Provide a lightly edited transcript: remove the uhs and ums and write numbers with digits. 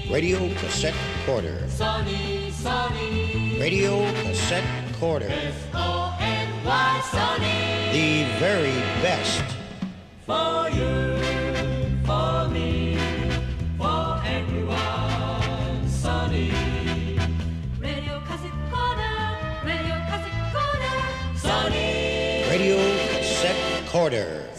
Radio Cassette Quarter. Sunny, sunny. Radio Cassette Quarter. S-O-N-Y, sunny. The very best. For you, for me, for everyone, sunny. Radio Cassette Quarter, Radio Cassette Quarter, sunny. Radio Cassette Quarter.